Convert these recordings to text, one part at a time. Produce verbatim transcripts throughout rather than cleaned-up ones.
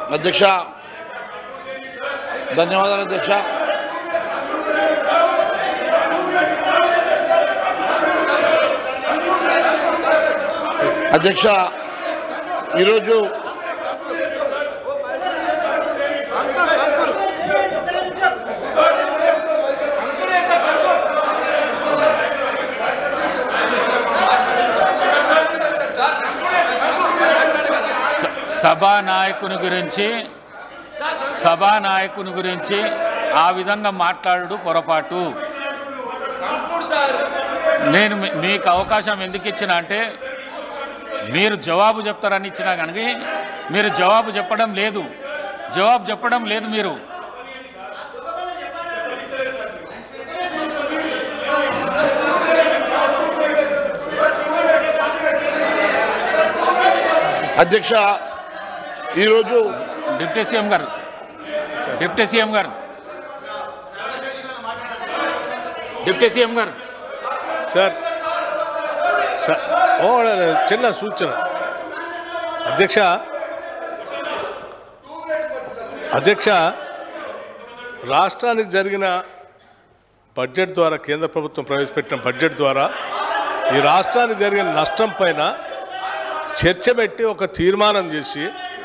అధ్యక్ష ధన్యవాదాలు అధ్యక్ష. అధ్యక్ష ఈరోజు సభా నాయకుని గురించి సభా నాయకుని గురించి ఆ విధంగా మాట్లాడు పొరపాటు. నేను మీకు అవకాశం ఎందుకు ఇచ్చినా అంటే మీరు జవాబు చెప్తారని ఇచ్చినా కనుక మీరు జవాబు చెప్పడం లేదు జవాబు చెప్పడం లేదు మీరు. అధ్యక్ష ఈరోజు డిప్యూటీ సీఎం గారు డిప్యూటీ సీఎం గారు డిప్యూటీ సీఎం గారు సార్ ఓ చిన్న సూచన అధ్యక్ష అధ్యక్ష రాష్ట్రానికి జరిగిన బడ్జెట్ ద్వారా కేంద్ర ప్రభుత్వం ప్రవేశపెట్టిన బడ్జెట్ ద్వారా ఈ రాష్ట్రానికి జరిగిన నష్టం పైన చర్చ పెట్టి ఒక తీర్మానం చేసి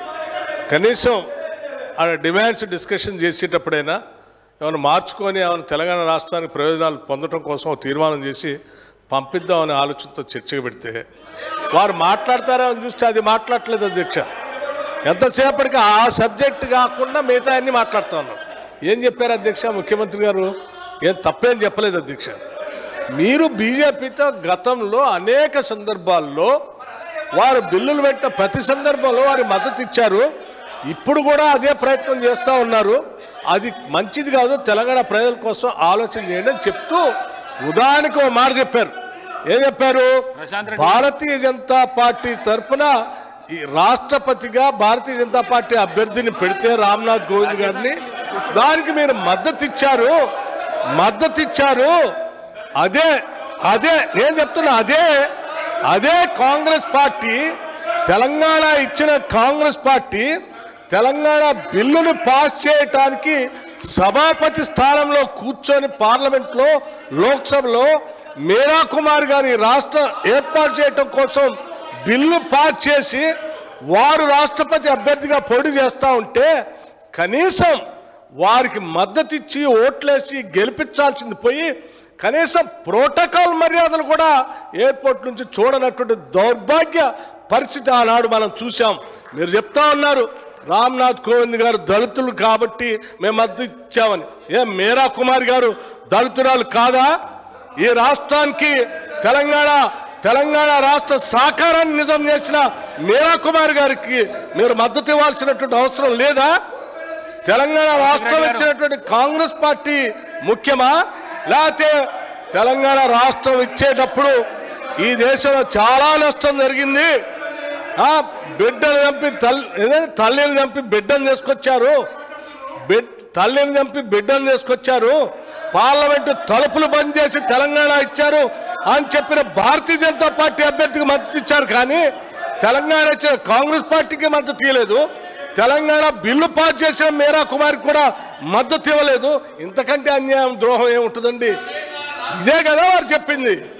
కనీసం ఆ డిమాండ్స్ డిస్కషన్ చేసేటప్పుడైనా ఏమైనా మార్చుకొని ఏమైనా తెలంగాణ రాష్ట్రానికి ప్రయోజనాలు పొందడం కోసం ఒక తీర్మానం చేసి పంపిద్దామనే ఆలోచనతో చర్చకు పెడితే వారు మాట్లాడతారో అని చూస్తే అది మాట్లాడట్లేదు అధ్యక్ష. ఎంతసేపటికి ఆ సబ్జెక్ట్ కాకుండా మిగతా అన్ని మాట్లాడుతూ ఉన్నారు. ఏం చెప్పారు అధ్యక్ష ముఖ్యమంత్రి గారు? ఏం తప్పేం చెప్పలేదు అధ్యక్ష. మీరు బీజేపీతో గతంలో అనేక సందర్భాల్లో వారు బిల్లులు పెట్టిన ప్రతి సందర్భంలో వారి మద్దతు ఇచ్చారు. ఇప్పుడు కూడా అదే ప్రయత్నం చేస్తూ ఉన్నారు. అది మంచిది కాదు, తెలంగాణ ప్రజల కోసం ఆలోచన చేయండి అని చెప్తూ ఉదాహరణకు ఒక మాట చెప్పారు. ఏం చెప్పారు? భారతీయ జనతా పార్టీ తరఫున ఈ రాష్ట్రపతిగా భారతీయ జనతా పార్టీ అభ్యర్థిని పెడితే రామ్నాథ్ కోవింద్ గారిని, దానికి మీరు మద్దతు ఇచ్చారు మద్దతు ఇచ్చారు అదే అదే నేను చెప్తున్నా అదే అదే కాంగ్రెస్ పార్టీ తెలంగాణ ఇచ్చిన కాంగ్రెస్ పార్టీ తెలంగాణ బిల్లును పాస్ చేయటానికి సభాపతి స్థానంలో కూర్చొని పార్లమెంట్లో లోక్సభలో మీరా కుమార్ గారి రాష్ట్ర ఏర్పాటు చేయటం కోసం బిల్లు పాస్ చేసి వారు రాష్ట్రపతి అభ్యర్థిగా పోటీ చేస్తూ ఉంటే కనీసం వారికి మద్దతు ఇచ్చి ఓట్లేసి గెలిపించాల్సింది పోయి కనీసం ప్రోటోకాల్ మర్యాదలు కూడా ఎయిర్పోర్ట్ నుంచి చూడనటువంటి దౌర్భాగ్య పరిస్థితి ఆనాడు మనం చూసాం. మీరు చెప్తా ఉన్నారు రామ్నాథ్ కోవింద్ గారు దళితులు కాబట్టి మేము మద్దతు ఇచ్చామని. ఏ మీరా కుమార్ గారు దళితురాలు కాదా? ఈ రాష్ట్రానికి తెలంగాణ తెలంగాణ రాష్ట్ర సాకారాన్ని నిజం చేసిన మీరా కుమార్ గారికి మీరు మద్దతు ఇవ్వాల్సినటువంటి అవసరం లేదా? తెలంగాణ రాష్ట్రం ఇచ్చినటువంటి కాంగ్రెస్ పార్టీ ముఖ్యమా? లేకపోతే తెలంగాణ రాష్ట్రం ఇచ్చేటప్పుడు ఈ దేశంలో చాలా నష్టం జరిగింది. బిడ్డలు చంపి తల్లి తల్లిని చంపి బిడ్డను తీసుకొచ్చారు బిడ్ తల్లిని చంపి బిడ్డను తీసుకొచ్చారు పార్లమెంటు తలుపులు బంద్ చేసి తెలంగాణ ఇచ్చారు అని చెప్పిన భారతీయ జనతా పార్టీ అభ్యర్థికి మద్దతు ఇచ్చారు. కానీ తెలంగాణ ఇచ్చిన కాంగ్రెస్ పార్టీకి మద్దతు ఇవ్వలేదు. తెలంగాణ బిల్లు పాస్ చేసిన మీరా కుమార్కి కూడా మద్దతు ఇవ్వలేదు. ఇంతకంటే అన్యాయం ద్రోహం ఏముంటుందండి? ఇదే కదా వారు చెప్పింది.